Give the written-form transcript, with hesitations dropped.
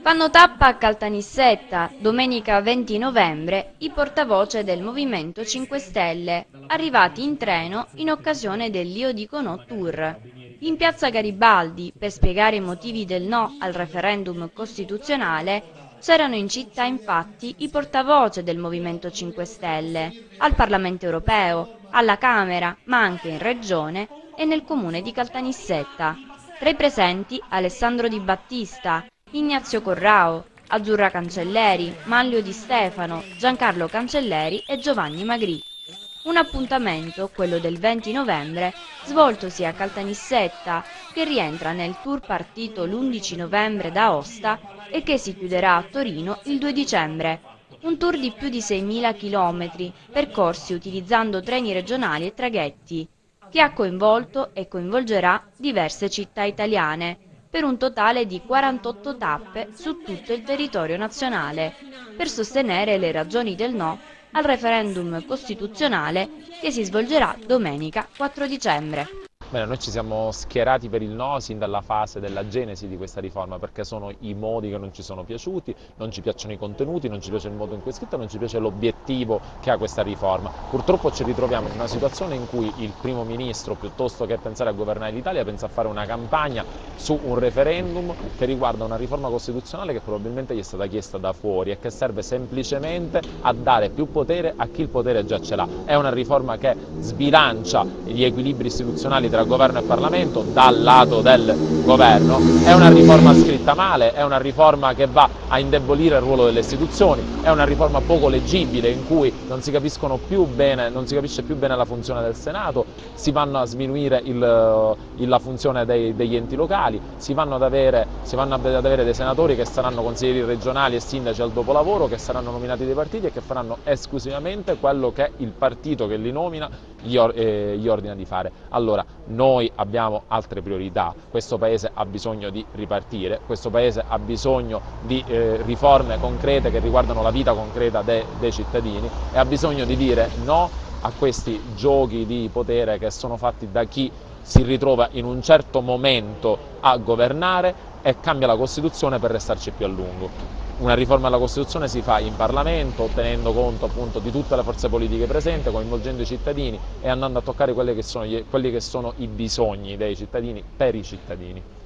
Fanno tappa a Caltanissetta, domenica 20 novembre, i portavoce del Movimento 5 Stelle, arrivati in treno in occasione dell'Io Dico No Tour. In piazza Garibaldi, per spiegare i motivi del no al referendum costituzionale, c'erano in città infatti i portavoce del Movimento 5 Stelle, al Parlamento europeo, alla Camera, ma anche in Regione e nel comune di Caltanissetta. Tra i presenti Alessandro Di Battista, Ignazio Corrao, Azzurra Cancelleri, Manlio Di Stefano, Giancarlo Cancelleri e Giovanni Magri. Un appuntamento, quello del 20 novembre, svoltosi a Caltanissetta, che rientra nel tour partito l'11 novembre da Aosta e che si chiuderà a Torino il 2 dicembre. Un tour di più di 6.000 km, percorsi utilizzando treni regionali e traghetti, che ha coinvolto e coinvolgerà diverse città italiane, per un totale di 48 tappe su tutto il territorio nazionale, per sostenere le ragioni del no al referendum costituzionale che si svolgerà domenica 4 dicembre. Bene, noi ci siamo schierati per il no sin dalla fase della genesi di questa riforma, perché sono i modi che non ci sono piaciuti, non ci piacciono i contenuti, non ci piace il modo in cui è scritto, non ci piace l'obiettivo che ha questa riforma. Purtroppo ci ritroviamo in una situazione in cui il primo ministro, piuttosto che pensare a governare l'Italia, pensa a fare una campagna su un referendum che riguarda una riforma costituzionale che probabilmente gli è stata chiesta da fuori e che serve semplicemente a dare più potere a chi il potere già ce l'ha. È una riforma che sbilancia gli equilibri istituzionali tra governo e Parlamento dal lato del governo, è una riforma scritta male, è una riforma che va a indebolire il ruolo delle istituzioni, è una riforma poco leggibile in cui non si capisce più bene la funzione del Senato, si vanno a sminuire la funzione degli enti locali, si vanno ad avere dei senatori che saranno consiglieri regionali e sindaci al dopolavoro, che saranno nominati dai partiti e che faranno esclusivamente quello che il partito che li nomina gli ordina di fare. Allora, noi abbiamo altre priorità, questo Paese ha bisogno di ripartire, questo Paese ha bisogno di riforme concrete che riguardano la vita concreta dei cittadini e ha bisogno di dire no a questi giochi di potere che sono fatti da chi si ritrova in un certo momento a governare e cambia la Costituzione per restarci più a lungo. Una riforma della Costituzione si fa in Parlamento, tenendo conto appunto di tutte le forze politiche presenti, coinvolgendo i cittadini e andando a toccare quelli che sono i bisogni dei cittadini per i cittadini.